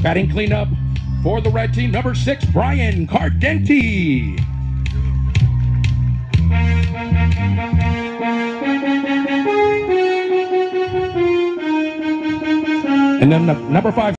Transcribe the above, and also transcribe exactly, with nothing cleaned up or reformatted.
Batting cleanup for the red team, number six, Brian Cardenti. And then the number five.